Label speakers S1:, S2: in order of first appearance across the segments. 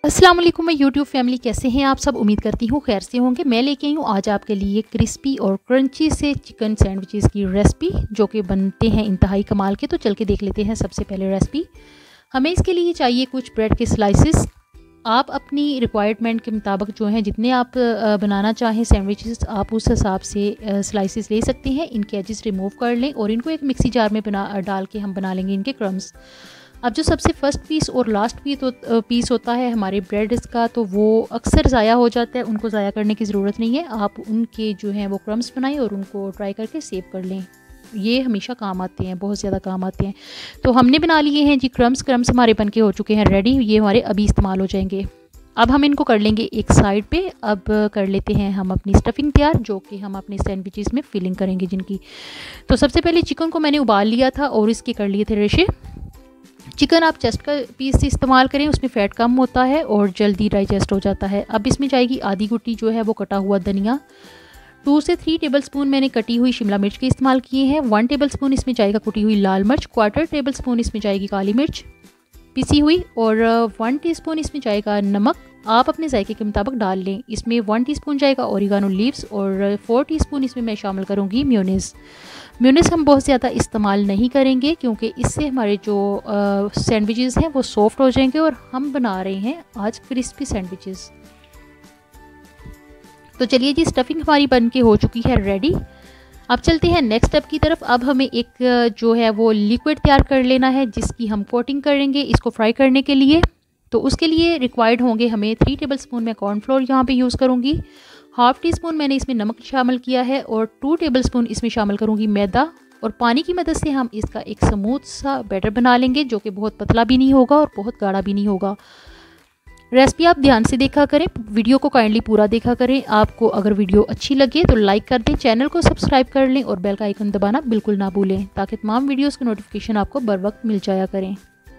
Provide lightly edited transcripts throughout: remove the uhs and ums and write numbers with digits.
S1: अस्सलाम वालेकुम मैं यूट्यूब फैमिली, कैसे हैं आप सब। उम्मीद करती हूँ खैर से होंगे। मैं लेके आई हूँ आज आपके लिए क्रिस्पी और क्रंची से चिकन सैंडविचेस की रेसिपी, जो कि बनते हैं इंतहाई कमाल के। तो चल के देख लेते हैं सबसे पहले रेसिपी। हमें इसके लिए चाहिए कुछ ब्रेड के स्लाइसिस। आप अपनी रिक्वायरमेंट के मुताबिक जो हैं, जितने आप बनाना चाहें सैंडविचेस, आप उस हिसाब से स्लाइसिस ले सकते हैं। इनके एजेस रिमूव कर लें और इनको एक मिक्सी जार में डाल के हम बना लेंगे इनके क्रम्स। अब जो सबसे फर्स्ट पीस और लास्ट पीस होता है हमारे ब्रेड का, तो वो अक्सर ज़ाया हो जाता है। उनको ज़ाया करने की ज़रूरत नहीं है। आप उनके जो हैं वो क्रम्स बनाएं और उनको ट्राई करके सेव कर लें। ये हमेशा काम आते हैं, बहुत ज़्यादा काम आते हैं। तो हमने बना लिए हैं जी क्रम्स हमारे बन के हो चुके हैं रेडी। ये हमारे अभी इस्तेमाल हो जाएंगे। अब हम इनको कर लेंगे एक साइड पे। अब कर लेते हैं हम अपनी स्टफिंग तैयार, जो कि हम अपने सैंडविचेस में फिलिंग करेंगे जिनकी। तो सबसे पहले चिकन को मैंने उबाल लिया था और इसके कर लिए थे रेशे। चिकन आप चेस्ट का पीस इस्तेमाल करें, उसमें फ़ैट कम होता है और जल्दी डाइजेस्ट हो जाता है। अब इसमें जाएगी आधी गुट्टी जो है वो कटा हुआ धनिया। 2 से 3 टेबलस्पून मैंने कटी हुई शिमला मिर्च के इस्तेमाल किए हैं। 1 टेबलस्पून इसमें जाएगा कुटी हुई लाल मिर्च। 1/4 टेबलस्पून इसमें जाएगी काली मिर्च पिसी हुई और 1 टीस्पून इसमें जाएगा नमक। आप अपने जायके के मुताबिक डाल लें। इसमें 1 टीस्पून जाएगा ओरिगानो लीव्स और 4 टीस्पून इसमें मैं शामिल करूँगी मेयोनीज़। मेयोनीज़ हम बहुत ज़्यादा इस्तेमाल नहीं करेंगे, क्योंकि इससे हमारे जो सैंडविचेस हैं वो सॉफ्ट हो जाएंगे और हम बना रहे हैं आज क्रिस्पी सैंडविचेस। तो चलिए जी, स्टफिंग हमारी बन के हो चुकी है रेडी। अब चलते हैं नेक्स्ट स्टेप की तरफ। अब हमें एक जो है वो लिक्विड तैयार कर लेना है, जिसकी हम कोटिंग करेंगे इसको फ्राई करने के लिए। तो उसके लिए रिक्वायर्ड होंगे हमें 3 टेबलस्पून मैं कॉर्नफ्लोर यहाँ पे यूज़ करूँगी। 1/2 टीस्पून मैंने इसमें नमक शामिल किया है और 2 टेबलस्पून इसमें शामिल करूँगी मैदा। और पानी की मदद से हम इसका एक स्मूथ सा बैटर बना लेंगे, जो कि बहुत पतला भी नहीं होगा और बहुत गाढ़ा भी नहीं होगा। रेसिपी आप ध्यान से देखा करें, वीडियो को काइंडली पूरा देखा करें। आपको अगर वीडियो अच्छी लगे तो लाइक कर दें, चैनल को सब्सक्राइब कर लें और बेल का आइकन दबाना बिल्कुल ना भूलें, ताकि तमाम वीडियोस की नोटिफिकेशन आपको बर वक्त मिल जाया करें।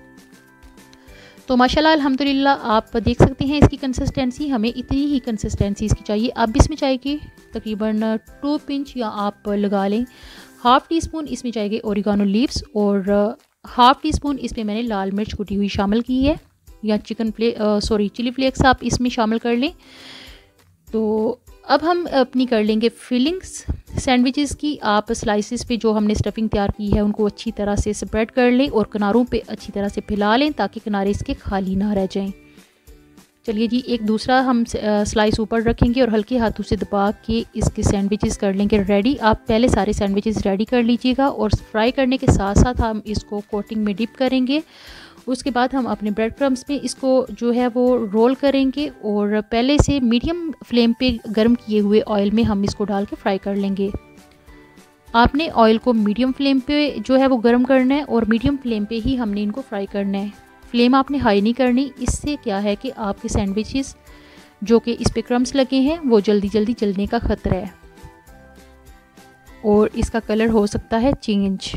S1: तो माशाल्लाह अल्हम्दुलिल्लाह आप देख सकते हैं इसकी कंसिस्टेंसी, हमें इतनी ही कंसिस्टेंसी इसकी चाहिए। अब इसमें चाहिए तकरीबन 2 पिंच या आप लगा लें 1/2 टीस्पून इसमें जाएंगे ओरिगानो लीव्स और 1/2 टीस्पून इसमें मैंने लाल मिर्च कुटी हुई शामिल की है, या चिली फ्लेक्स आप इसमें शामिल कर लें। तो अब हम अपनी कर लेंगे फिलिंग्स सैंडविचेस की। आप स्लाइसिस पे जो हमने स्टफिंग तैयार की है उनको अच्छी तरह से स्प्रेड कर लें और किनारों पे अच्छी तरह से फैला लें, ताकि किनारे इसके खाली ना रह जाएं। चलिए जी, एक दूसरा हम स्लाइस ऊपर रखेंगे और हल्के हाथों से दबा के इसके सैंडविचेस कर लेंगे रेडी। आप पहले सारे सैंडविचेस रेडी कर लीजिएगा और फ्राई करने के साथ साथ हम इसको कोटिंग में डिप करेंगे। उसके बाद हम अपने ब्रेड क्रम्स में इसको जो है वो रोल करेंगे और पहले से मीडियम फ्लेम पे गर्म किए हुए ऑयल में हम इसको डाल के फ्राई कर लेंगे। आपने ऑयल को मीडियम फ्लेम पे जो है वो गर्म करना है और मीडियम फ्लेम पे ही हमने इनको फ्राई करना है। फ्लेम आपने हाई नहीं करनी। इससे क्या है कि आपके सैंडविचेस जो कि इस पे क्रम्स लगे हैं वो जल्दी जल्दी जलने का ख़तरा है और इसका कलर हो सकता है चेंज।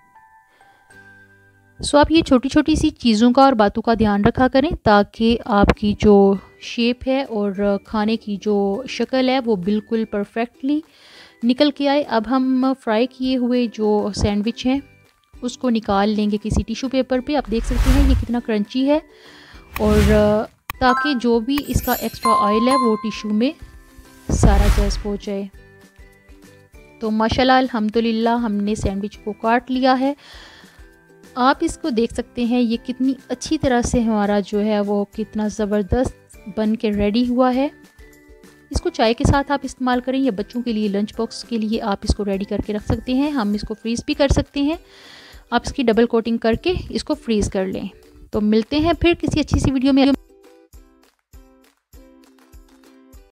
S1: सो आप ये छोटी छोटी सी चीज़ों का और बातों का ध्यान रखा करें, ताकि आपकी जो शेप है और खाने की जो शक्ल है वो बिल्कुल परफेक्टली निकल के आए। अब हम फ्राई किए हुए जो सैंडविच हैं उसको निकाल लेंगे किसी टिश्यू पेपर पे। आप देख सकते हैं ये कितना क्रंची है, और ताकि जो भी इसका एक्स्ट्रा ऑयल है वो टिश्यू में सारा जज्ब हो जाए। तो माशाल्लाह अल्हम्दुलिल्लाह हमने सैंडविच को काट लिया है। आप इसको देख सकते हैं ये कितनी अच्छी तरह से हमारा जो है वो कितना ज़बरदस्त बन के रेडी हुआ है। इसको चाय के साथ आप इस्तेमाल करें या बच्चों के लिए लंच बॉक्स के लिए आप इसको रेडी करके रख सकते हैं। हम इसको फ्रीज़ भी कर सकते हैं। आप इसकी डबल कोटिंग करके इसको फ्रीज़ कर लें। तो मिलते हैं फिर किसी अच्छी सी वीडियो में।